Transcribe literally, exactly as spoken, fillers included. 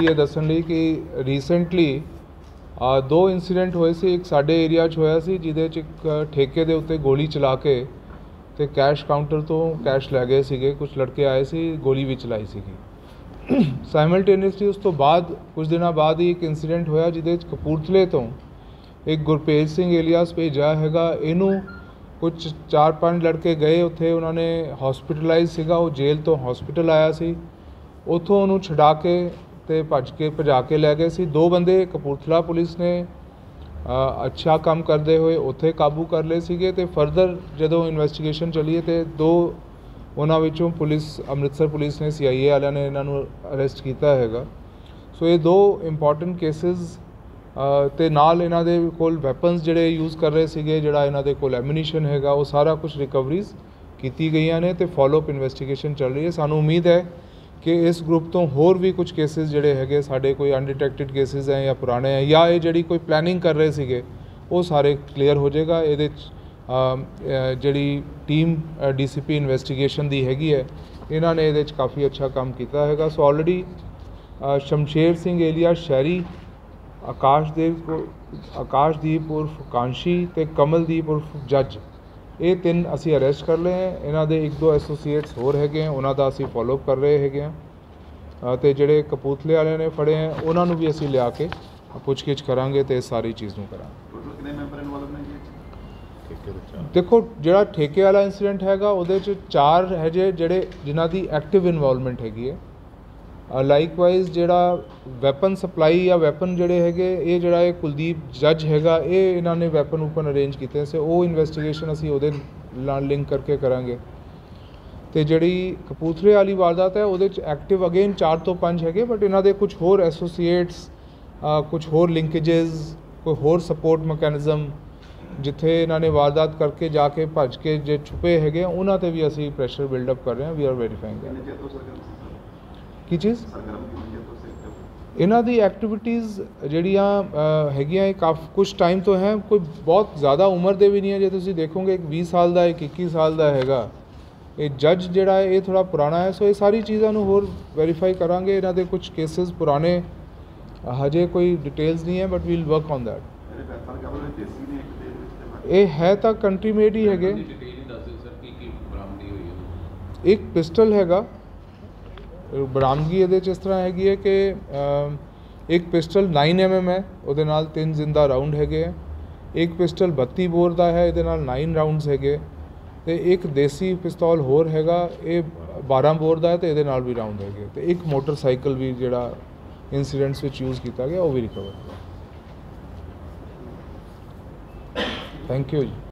ये दसन लई कि रीसेंटली दो इंसीडेंट होए सी। एक साडे एरिया च होया सी जिहदे च एक ठेके दे उत्ते गोली चला के ते कैश काउंटर तो कैश लै गए सीगे। कुछ लड़के आए सी, गोली भी चलाई सीगी। साइमल्टेनियसली उस तो बाद कुछ दिनों बाद ही एक इंसीडेंट होया जिहदे च कपूरथले तो एक गुरभेज सिंह एलियास भेजा हैगा। इनू कुछ चार पांच लड़के गए उत्थे, उन्होंने हॉस्पिटलाइज सीगा, वो जेल तो हॉस्पिटल आया सी, उतों उन्होंने छड़ा के ते भज के भजा के लै गए सी। दो बंदे कपूरथला पुलिस ने आ, अच्छा काम करते हुए उत्थे काबू कर लए सीगे ते फरदर जदों इन्वेस्टिगेशन चली ते दो उन्हां विचों पुलिस अमृतसर पुलिस ने सी आई ए वालियां ने इन्हां अरेस्ट किया हैगा। सो ये दो इंपॉर्टेंट केसिस ते नाल इन्हां दे कोल वैपन्स जिहड़े यूज़ कर रहे सीगे, जिहड़ा इन्हां दे कोल एमिनीशन हैगा, वो सारा कुछ रिकवरीज कीती गईयां ने ते फॉलोअप इन्वेस्टिगेशन चल रही है। सानू उम्मीद है कि इस ग्रुप तो होर भी कुछ केसिस जिहड़े हैगे साडे कोई अनडिटेक्टेड केसिस हैं या पुराने हैं या ये जिहड़ी कोई प्लैनिंग कर रहे सीगे वो सारे क्लीयर हो जाएगा। ये जिहड़ी team D C P investigation दी हैगी है, इन्हां ने ये काफ़ी अच्छा काम किया हैगा। So already Shamsher Singh alias Shehri, Akashdeep आकाशदीप उर्फ कांशी ते कमलदीप उर्फ जज, ये तीन असी अरेस्ट कर लए हैं। इन्हां दे एक दो एसोसीएट्स होर हैगे हैं, उन्हां दा असी फॉलोअप कर रहे हैगे हैं ते जिहड़े कपूरथले वाले ने फड़े हैं उन्हां नूं भी असी लिया के पुछगिछ करांगे ते सारी चीज़ नूं करांगे। देखो जिहड़ा ठेके वाला इंसीडेंट हैगा उहदे च चार है जे जिहड़े जिन्हां दी एक्टिव इनवॉल्वमेंट हैगी है। लाइकवाइज जिहड़ा वैपन सप्लाई या वैपन जिहड़े हैगे, ये जिहड़ा ये कुलदीप जज हैगा, ये इन्हां ने वैपन वूपन अरेंज कीते से वो इन्वेस्टिगेशन असी उहदे नाल लिंक करके करांगे। ते जिहड़ी कपूरथले वाली वारदात है उहदे च एक्टिव अगेन चार तो पंज हैगे, बट इन्हां दे कुछ होर एसोसीएट्स, कुछ होर लिंकेजेस, कोई होर सपोर्ट मैकेनिज्म जिथे इन्हां ने वारदात करके जाके भज के जे छुपे हैगे उन्हां ते भी असी प्रैशर बिल्डअप कर रहे हैं। वी आर वेरीफाइंग की चीज़ इन्हां दी एक्टिविटीज़ जिहड़ियां हैगियां काफ़ी कुछ टाइम तो हैं, कोई बहुत ज़्यादा उम्र दे भी नहीं है। जो तुसीं देखोगे एक बीस साल का, एक इक्की साल का हैगा। ये जज जिहड़ा है ये थोड़ा पुराना है। सो ये सारी चीज़ों नूं होर वेरीफाई करांगे। इन्हां दे कुछ केसेस पुराने हजे कोई डिटेल्स नहीं है, but we'll work on that. ये है तो कंट्री मेड ही हैगे। एक पिस्टल हैगा, बरामदगी ये इस तरह हैगी है कि एक पिस्टल नाइन एम एम है, उहदे नाल तीन जिंदा राउंड हैगे। एक पिस्टल बत्ती बोर का है, ये नाल नाइन राउंड्स हैगे। तो एक देसी पिस्तौल होर हैगा, ये बारह बोर का है, तो ये नाल भी राउंड हैगे। तो एक मोटरसाइकिल भी जिहड़ा इंसीडेंट्स विच यूज़ किया गया वो भी रिकवर। Thank you ji.